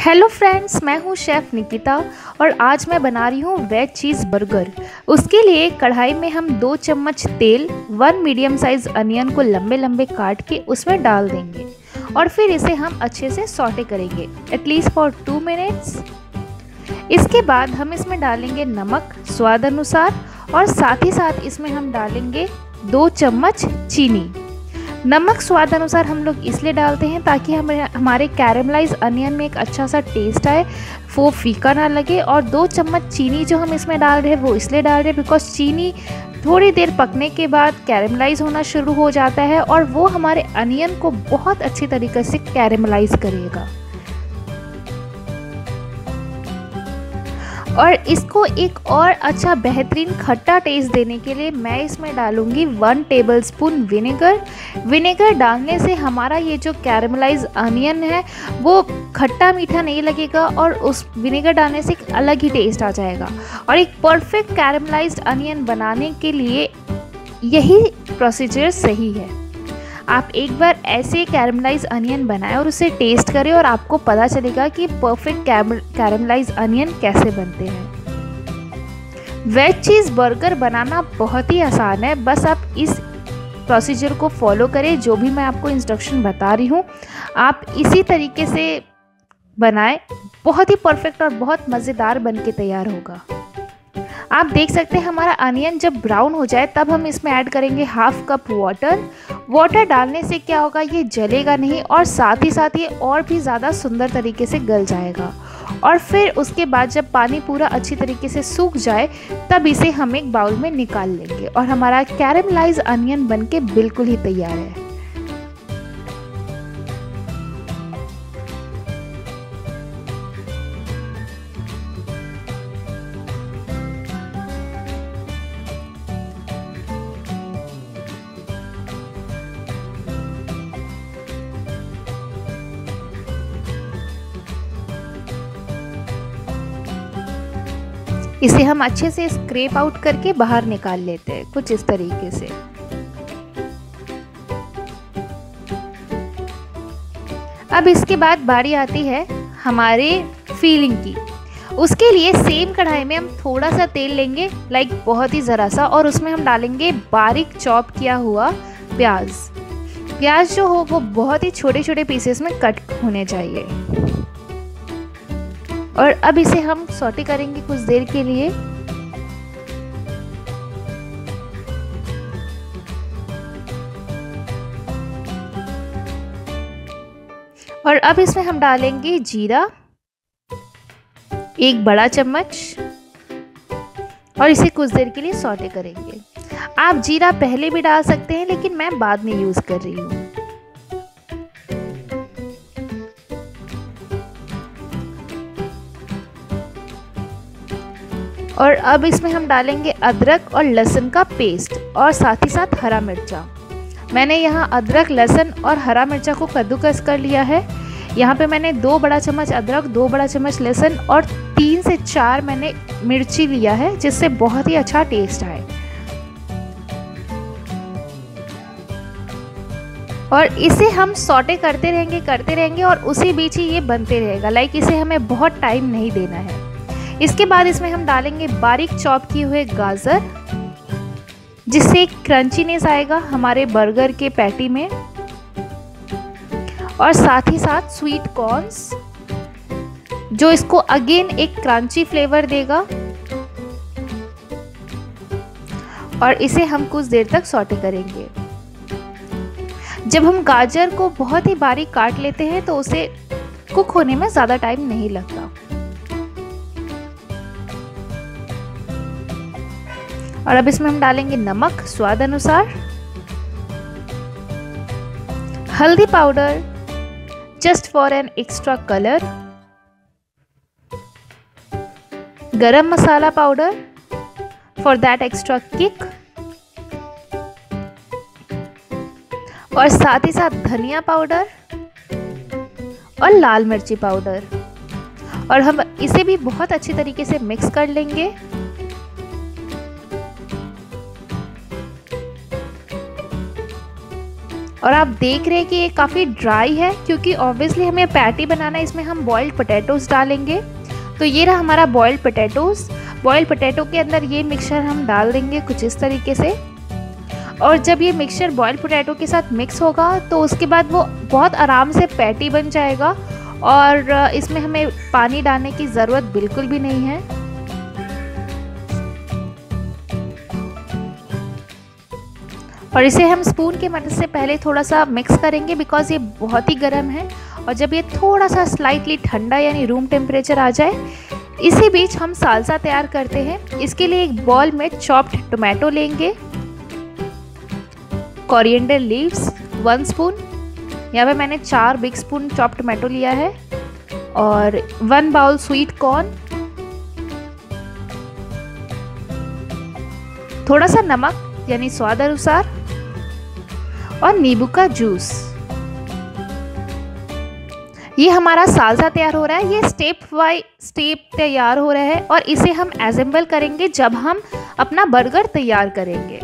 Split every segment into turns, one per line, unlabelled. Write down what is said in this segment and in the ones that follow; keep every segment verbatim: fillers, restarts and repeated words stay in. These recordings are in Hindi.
हेलो फ्रेंड्स, मैं हूं शेफ़ निकिता और आज मैं बना रही हूं वेज चीज़ बर्गर। उसके लिए कढ़ाई में हम दो चम्मच तेल, वन मीडियम साइज़ अनियन को लंबे लंबे काट के उसमें डाल देंगे और फिर इसे हम अच्छे से सौटे करेंगे एटलीस्ट फॉर टू मिनट्स। इसके बाद हम इसमें डालेंगे नमक स्वाद अनुसार और साथ ही साथ इसमें हम डालेंगे दो चम्मच चीनी। नमक स्वाद अनुसार हम लोग इसलिए डालते हैं ताकि हमें हमारे कैरेमलाइज अनियन में एक अच्छा सा टेस्ट आए, वो फीका ना लगे। और दो चम्मच चीनी जो हम इसमें डाल रहे हैं वो इसलिए डाल रहे हैं बिकॉज चीनी थोड़ी देर पकने के बाद कैरेमलाइज होना शुरू हो जाता है और वो हमारे अनियन को बहुत अच्छी तरीके से कैरेमलाइज करेगा। और इसको एक और अच्छा बेहतरीन खट्टा टेस्ट देने के लिए मैं इसमें डालूंगी वन टेबलस्पून विनेगर। विनेगर डालने से हमारा ये जो कैरेमलाइज अनियन है वो खट्टा मीठा नहीं लगेगा और उस विनेगर डालने से एक अलग ही टेस्ट आ जाएगा। और एक परफेक्ट कैरेमलाइज्ड अनियन बनाने के लिए यही प्रोसीजर सही है। आप एक बार ऐसे कैरेमलाइज अनियन बनाएं और उसे टेस्ट करें और आपको पता चलेगा कि परफेक्ट कैरेमलाइज अनियन कैसे बनते हैं। वेज चीज़ बर्गर बनाना बहुत ही आसान है, बस आप इस प्रोसीजर को फॉलो करें। जो भी मैं आपको इंस्ट्रक्शन बता रही हूँ आप इसी तरीके से बनाएं, बहुत ही परफेक्ट और बहुत मज़ेदार बन के तैयार होगा। आप देख सकते हैं हमारा अनियन जब ब्राउन हो जाए तब हम इसमें ऐड करेंगे हाफ कप वाटर। वाटर डालने से क्या होगा, ये जलेगा नहीं और साथ ही साथ ये और भी ज़्यादा सुंदर तरीके से गल जाएगा। और फिर उसके बाद जब पानी पूरा अच्छी तरीके से सूख जाए तब इसे हम एक बाउल में निकाल लेंगे और हमारा कैरेमलाइज अनियन बनके बिल्कुल ही तैयार है। इसे हम अच्छे से स्क्रैप आउट करके बाहर निकाल लेते हैं कुछ इस तरीके से। अब इसके बाद बारी आती है हमारे फिलिंग की। उसके लिए सेम कढ़ाई में हम थोड़ा सा तेल लेंगे, लाइक बहुत ही ज़रा सा, और उसमें हम डालेंगे बारीक चॉप किया हुआ प्याज। प्याज जो हो वो बहुत ही छोटे छोटे पीसेस में कट होने चाहिए। और अब इसे हम सौटे करेंगे कुछ देर के लिए। और अब इसमें हम डालेंगे जीरा एक बड़ा चम्मच और इसे कुछ देर के लिए सौटे करेंगे। आप जीरा पहले भी डाल सकते हैं लेकिन मैं बाद में यूज कर रही हूँ। और अब इसमें हम डालेंगे अदरक और लहसुन का पेस्ट और साथ ही साथ हरा मिर्चा। मैंने यहाँ अदरक, लहसुन और हरा मिर्चा को कद्दूकस कर लिया है। यहाँ पे मैंने दो बड़ा चम्मच अदरक, दो बड़ा चम्मच लहसुन और तीन से चार मैंने मिर्ची लिया है जिससे बहुत ही अच्छा टेस्ट आए। और इसे हम सौटे करते रहेंगे करते रहेंगे और उसी बीच ही ये बनते रहेगा, लाइक इसे हमें बहुत टाइम नहीं देना है। इसके बाद इसमें हम डालेंगे बारीक चॉप किए हुए गाजर जिससे एक क्रंचीनेस आएगा हमारे बर्गर के पैटी में, और साथ ही साथ स्वीट कॉर्न्स जो इसको अगेन एक क्रंची फ्लेवर देगा। और इसे हम कुछ देर तक सौटे करेंगे। जब हम गाजर को बहुत ही बारीक काट लेते हैं तो उसे कुक होने में ज़्यादा टाइम नहीं लगता। और अब इसमें हम डालेंगे नमक स्वाद अनुसार, हल्दी powder just for an extra colour, गरम मसाला powder for that extra kick, और साथ ही साथ धनिया पाउडर और लाल मिर्ची पाउडर। और हम इसे भी बहुत अच्छी तरीके से मिक्स कर लेंगे। और आप देख रहे हैं कि ये काफ़ी ड्राई है, क्योंकि ऑब्वियसली हमें पैटी बनाना है, इसमें हम बॉइल्ड पोटैटोज़ डालेंगे। तो ये रहा हमारा बॉइल्ड पोटैटोज़। बॉइल्ड पोटैटो के अंदर ये मिक्सचर हम डाल देंगे कुछ इस तरीके से। और जब ये मिक्सचर बॉइल्ड पोटैटो के साथ मिक्स होगा तो उसके बाद वो बहुत आराम से पैटी बन जाएगा और इसमें हमें पानी डालने की ज़रूरत बिल्कुल भी नहीं है। और इसे हम स्पून की मदद से पहले थोड़ा सा मिक्स करेंगे, बिकॉज़ ये बहुत ही गर्म है। और जब ये थोड़ा सा स्लाइटली ठंडा यानी रूम टेम्परेचर आ जाए, इसी बीच हम साल्सा तैयार करते हैं। इसके लिए एक बॉल में चॉप्ड टोमेटो लेंगे, कोरिएंडर लीव्स वन स्पून, यहाँ पे मैंने चार बिग स्पून चॉप्ड टोमेटो लिया है, और वन बाउल स्वीट कॉर्न, थोड़ा सा नमक यानी स्वाद अनुसार, और नींबू का जूस। ये हमारा साल्सा तैयार हो रहा है। ये स्टेप बाय स्टेप तैयार हो रहा है और इसे हम असेंबल करेंगे जब हम अपना बर्गर तैयार करेंगे।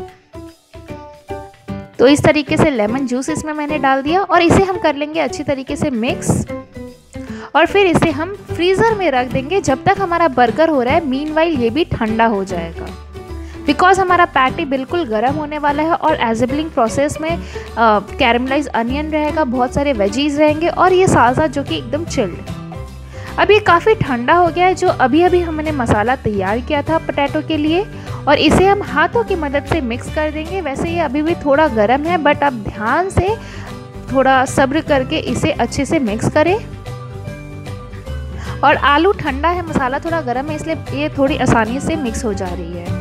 तो इस तरीके से लेमन जूस इसमें मैंने डाल दिया और इसे हम कर लेंगे अच्छी तरीके से मिक्स, और फिर इसे हम फ्रीज़र में रख देंगे जब तक हमारा बर्गर हो रहा है। मीनवाइल ये भी ठंडा हो जाएगा, बिकॉज हमारा पैटी बिल्कुल गर्म होने वाला है और एसेंबलिंग प्रोसेस में कैरेमलाइज अनियन रहेगा, बहुत सारे वेजीज रहेंगे और ये साल्सा जो कि एकदम चिल्ड। अब ये काफ़ी ठंडा हो गया है, जो अभी अभी हमने मसाला तैयार किया था पोटैटो के लिए, और इसे हम हाथों की मदद से मिक्स कर देंगे। वैसे ये अभी भी थोड़ा गर्म है, बट आप ध्यान से थोड़ा सब्र करके इसे अच्छे से मिक्स करें। और आलू ठंडा है, मसाला थोड़ा गर्म है, इसलिए ये थोड़ी आसानी से मिक्स हो जा रही है।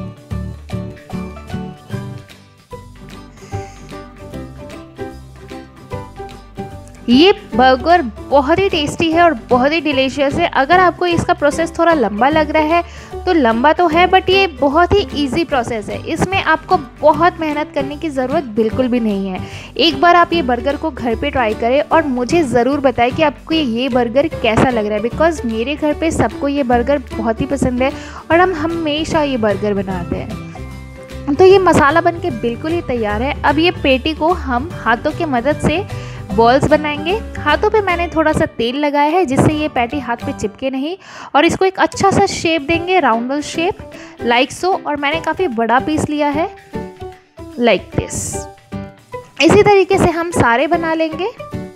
ये बर्गर बहुत ही टेस्टी है और बहुत ही डिलीशियस है। अगर आपको इसका प्रोसेस थोड़ा लंबा लग रहा है तो लंबा तो है, बट ये बहुत ही इजी प्रोसेस है। इसमें आपको बहुत मेहनत करने की ज़रूरत बिल्कुल भी नहीं है। एक बार आप ये बर्गर को घर पे ट्राई करें और मुझे ज़रूर बताएं कि आपको ये बर्गर कैसा लग रहा है, बिकॉज़ मेरे घर पे सबको ये बर्गर बहुत ही पसंद है और हम हमेशा ये बर्गर बनाते हैं। तो ये मसाला बन के बिल्कुल ही तैयार है। अब ये पेटी को हम हाथों की मदद से बॉल्स बनाएंगे। हाथों पे मैंने थोड़ा सा तेल लगाया है जिससे ये पैटी हाथ पे चिपके नहीं, और इसको एक अच्छा सा शेप देंगे, राउंडल शेप लाइक सो। और मैंने काफ़ी बड़ा पीस लिया है लाइक दिस। इसी तरीके से हम सारे बना लेंगे।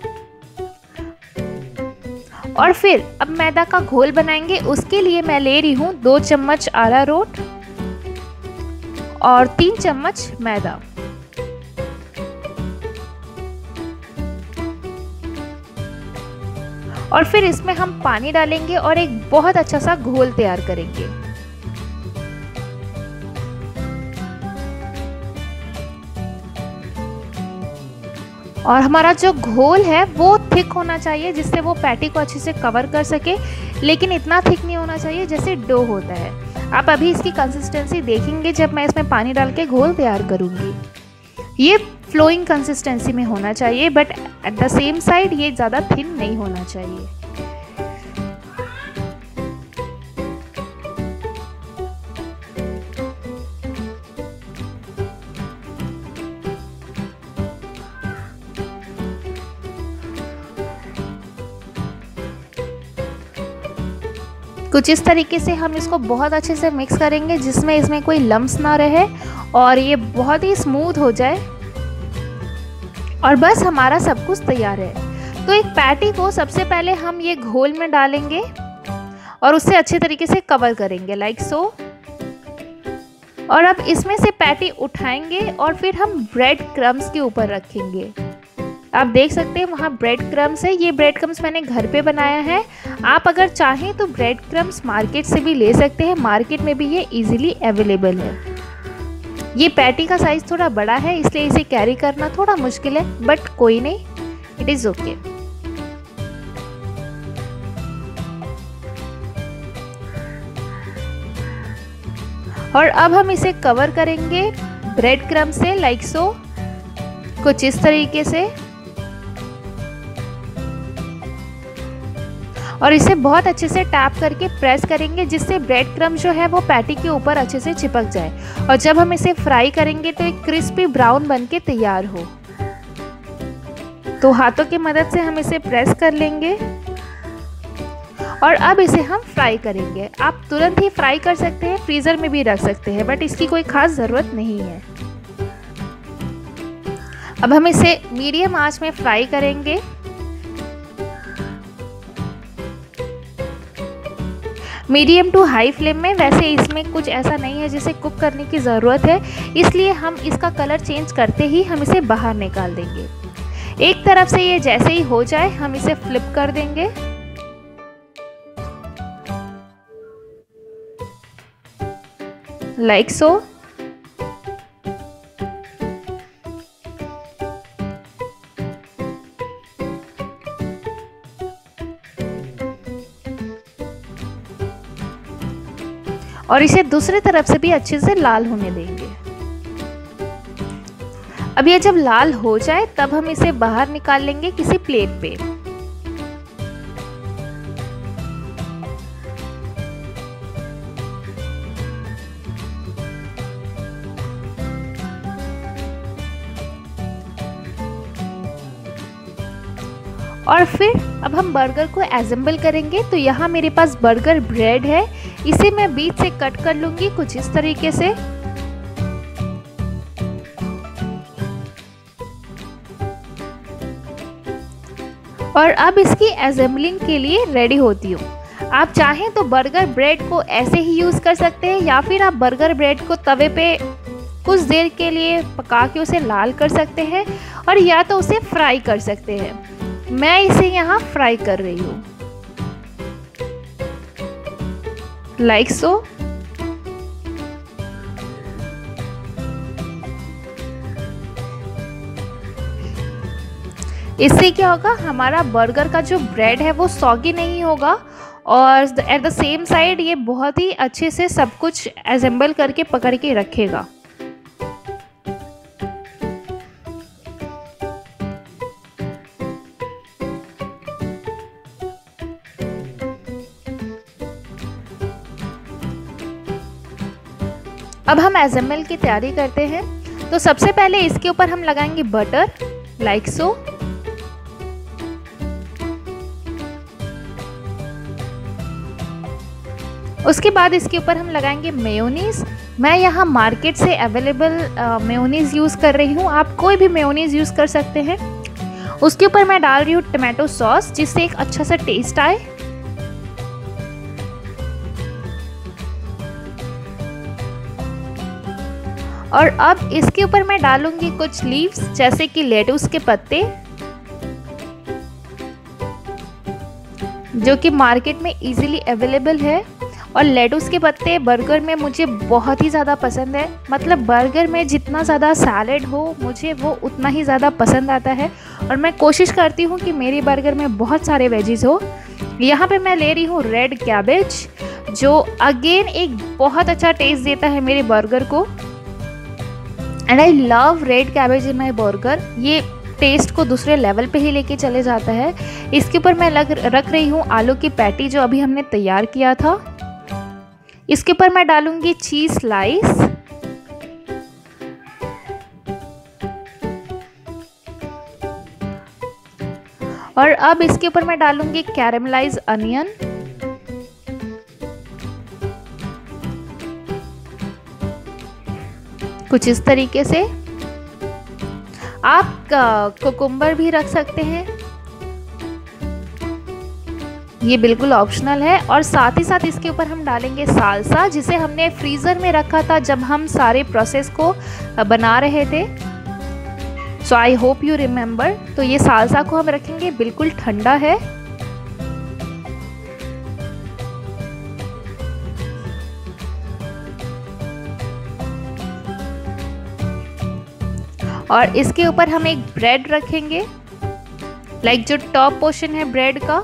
और फिर अब मैदा का घोल बनाएंगे। उसके लिए मैं ले रही हूँ दो चम्मच अरारोट और तीन चम्मच मैदा। और फिर इसमें हम पानी डालेंगे और एक बहुत अच्छा सा घोल तैयार करेंगे। और हमारा जो घोल है वो थिक होना चाहिए, जिससे वो पैटी को अच्छे से कवर कर सके, लेकिन इतना थिक नहीं होना चाहिए जैसे डो होता है। आप अभी इसकी कंसिस्टेंसी देखेंगे जब मैं इसमें पानी डाल के घोल तैयार करूँगी। ये फ्लोइंग कंसिस्टेंसी में होना चाहिए, but at the same side ये ज़्यादा थिन नहीं होना चाहिए। कुछ इस तरीके से हम इसको बहुत अच्छे से मिक्स करेंगे जिसमें इसमें कोई लम्स ना रहे और ये बहुत ही स्मूथ हो जाए। और बस हमारा सब कुछ तैयार है। तो एक पैटी को सबसे पहले हम ये घोल में डालेंगे और उससे अच्छे तरीके से कवर करेंगे लाइक सो। और अब इसमें से पैटी उठाएंगे और फिर हम ब्रेड क्रम्स के ऊपर रखेंगे। आप देख सकते हैं वहाँ ब्रेड क्रम्स है। ये ब्रेड क्रम्स मैंने घर पे बनाया है। आप अगर चाहें तो ब्रेड क्रम्स मार्केट से भी ले सकते हैं, मार्केट में भी ये इजीली अवेलेबल है। ये पैटी का साइज़ थोड़ा बड़ा है इसलिए इसे कैरी करना थोड़ा मुश्किल है, बट कोई नहीं, इट इज़ ओके। और अब हम इसे कवर करेंगे ब्रेड क्रम्ब से लाइक सो, कुछ इस तरीके से। और इसे बहुत अच्छे से टैप करके प्रेस करेंगे जिससे ब्रेड क्रम्ब जो है वो पैटी के ऊपर अच्छे से चिपक जाए। और जब हम इसे फ्राई करेंगे तो एक क्रिस्पी ब्राउन बन के तैयार हो। तो हाथों की मदद से हम इसे प्रेस कर लेंगे और अब इसे हम फ्राई करेंगे। आप तुरंत ही फ्राई कर सकते हैं, फ्रीज़र में भी रख सकते हैं, बट इसकी कोई ख़ास ज़रूरत नहीं है। अब हम इसे मीडियम आंच में फ्राई करेंगे। मीडियम टू हाई फ्लेम में। वैसे इसमें कुछ ऐसा नहीं है जिसे कुक करने की ज़रूरत है, इसलिए हम इसका कलर चेंज करते ही हम इसे बाहर निकाल देंगे। एक तरफ से ये जैसे ही हो जाए हम इसे फ्लिप कर देंगे। Like so. और इसे दूसरी तरफ से भी अच्छे से लाल होने देंगे। अब ये जब लाल हो जाए तब हम इसे बाहर निकाल लेंगे किसी प्लेट पे। और फिर अब हम बर्गर को असेंबल करेंगे। तो यहाँ मेरे पास बर्गर ब्रेड है, इसे मैं बीच से कट कर लूँगी कुछ इस तरीके से। और अब इसकी असेंबलिंग के लिए रेडी होती हूँ। आप चाहें तो बर्गर ब्रेड को ऐसे ही यूज़ कर सकते हैं, या फिर आप बर्गर ब्रेड को तवे पे कुछ देर के लिए पका के उसे लाल कर सकते हैं, और या तो उसे फ्राई कर सकते हैं। मैं इसे यहाँ फ्राई कर रही हूँ, लाइक सो। इससे क्या होगा, हमारा बर्गर का जो ब्रेड है वो सॉगी नहीं होगा, और एट द सेम साइड ये बहुत ही अच्छे से सब कुछ असेंबल करके पकड़ के रखेगा। अब हम असेंबल की तैयारी करते हैं। तो सबसे पहले इसके ऊपर हम लगाएंगे बटर, लाइक सो। उसके बाद इसके ऊपर हम लगाएंगे मेयोनीज। मैं यहाँ मार्केट से अवेलेबल मेयोनीज यूज़ कर रही हूँ, आप कोई भी मेयोनीज यूज़ कर सकते हैं। उसके ऊपर मैं डाल रही हूँ टमाटो सॉस, जिससे एक अच्छा सा टेस्ट आए। और अब इसके ऊपर मैं डालूंगी कुछ लीव्स, जैसे कि लेटुस के पत्ते, जो कि मार्केट में इजीली अवेलेबल है। और लेटुस के पत्ते बर्गर में मुझे बहुत ही ज़्यादा पसंद है। मतलब बर्गर में जितना ज़्यादा सैलेड हो मुझे वो उतना ही ज़्यादा पसंद आता है, और मैं कोशिश करती हूँ कि मेरे बर्गर में बहुत सारे वेजीज हो। यहाँ पे मैं ले रही हूँ रेड कैबेज, जो अगेन एक बहुत अच्छा टेस्ट देता है मेरे बर्गर को। And I love red cabbage in my burger, ये टेस्ट को दूसरे लेवल पे ही लेके चले जाता है। इसके ऊपर मैं लग रख रही हूँ आलू की पैटी, जो अभी हमने तैयार किया था। इसके ऊपर मैं डालूंगी चीज स्लाइस, और अब इसके ऊपर मैं डालूंगी कैरामेलाइज्ड अनियन। कुछ इस तरीके से। आप कुकुम्बर भी रख सकते हैं, ये बिल्कुल ऑप्शनल है। और साथ ही साथ इसके ऊपर हम डालेंगे साल्सा, जिसे हमने फ्रीज़र में रखा था जब हम सारे प्रोसेस को बना रहे थे। So I hope you remember. तो ये साल्सा को हम रखेंगे, बिल्कुल ठंडा है। और इसके ऊपर हम एक ब्रेड रखेंगे, लाइक जो टॉप पोर्शन है ब्रेड का।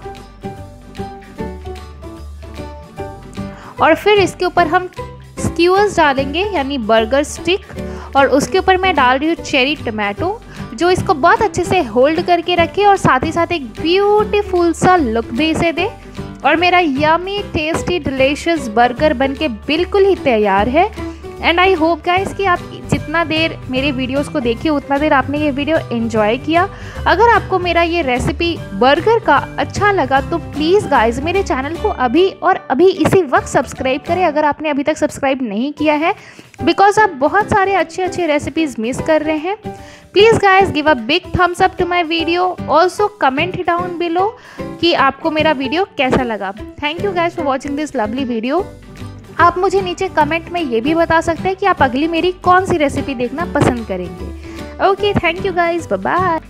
और फिर इसके ऊपर हम स्क्यूअर्स डालेंगे, यानी बर्गर स्टिक। और उसके ऊपर मैं डाल रही हूँ चेरी टमाटो, जो इसको बहुत अच्छे से होल्ड करके रखे और साथ ही साथ एक ब्यूटीफुल सा लुक दे इसे दे। और मेरा यमी टेस्टी डिलीशियस बर्गर बनके बिल्कुल ही तैयार है। एंड आई होप गाइस कि आप जितना जितना देर मेरे वीडियोस को देखिए उतना देर आपने ये वीडियो एंजॉय किया। अगर आपको मेरा ये रेसिपी बर्गर का अच्छा लगा तो प्लीज़ गाइस मेरे चैनल को अभी और अभी इसी वक्त सब्सक्राइब करें, अगर आपने अभी तक सब्सक्राइब नहीं किया है, बिकॉज आप बहुत सारे अच्छे अच्छे रेसिपीज़ मिस कर रहे हैं। Please guys give a big thumbs up to my video, also comment down below कि आपको मेरा वीडियो कैसा लगा। Thank you guys for watching this lovely video. आप मुझे नीचे कमेंट में ये भी बता सकते हैं कि आप अगली मेरी कौन सी रेसिपी देखना पसंद करेंगे। Okay, thank you guys, bye bye.